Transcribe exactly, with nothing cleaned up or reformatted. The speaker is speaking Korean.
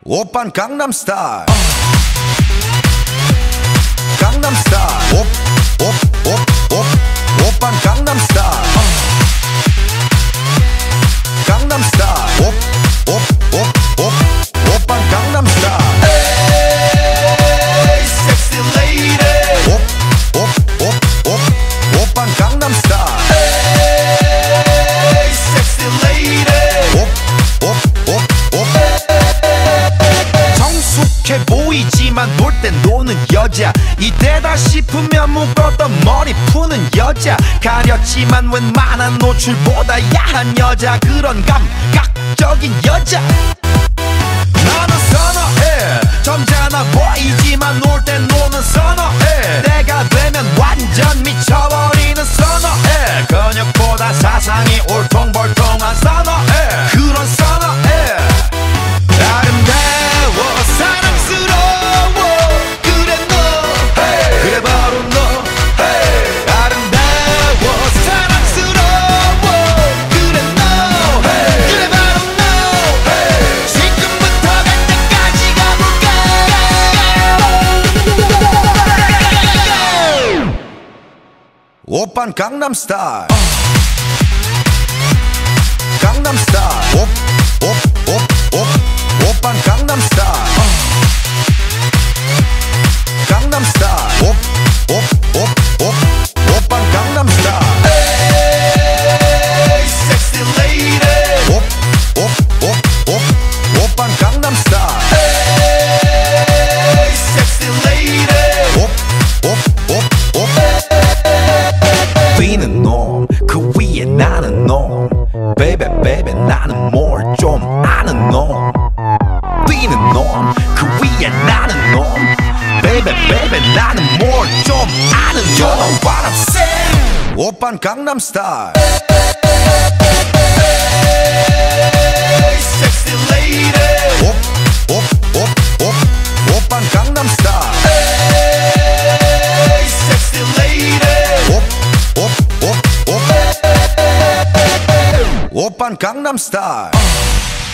오빤 강남스타일 강남스타일 옵옵옵옵 오빤 강남스타일 강남스타일 옵옵옵옵 오빤 강남스타일 에이 섹시 레이디 옵옵옵옵 오빤 강남스타일 에이 섹시 레이디 옵옵옵옵 성숙해 보이지만 볼 땐 노는 여자 이때다 싶으면 묶었던 머리 푸는 여자 가렸지만 웬만한 노출보다 야한 여자 그런 감각적인 여자 나는 선어해 점잖아 보이지만 놀 땐 노는 선어해 내가 되면 완전 미쳐버리는 선어해 근육보다 사상이 울퉁불퉁한 선어해 그런 선어해 아름다워 사랑스러워 그래 너 hey. 그래 바로 너 hey. 아름다워 사랑스러워 그래 너 hey. 그래 바로 너 hey. 지금부터 갈 때까지 가볼까 오빤 강남스타일 강남스타일 옵옵옵옵 오빤 강남스타일 강남스타일 옵옵옵옵 오빤 강남스타일 에이 섹시 레이디 옵옵옵옵 오빤 강남스타일 에이 섹시 레이디 옵옵옵옵 뛰는 놈 그 위에 나는 놈 베이베 베이베 나는 뭘 좀 아는 놈 뛰는 놈 그 위에 나는 놈 베이베 베이베 나는 뭘 좀 아는 놈 You know what I'm saying 오빤 강남스타일 Hey sexy lady 옵옵옵옵 오빤 강남스타일 Hey sexy lady 옵옵옵옵 오빤 강남스타일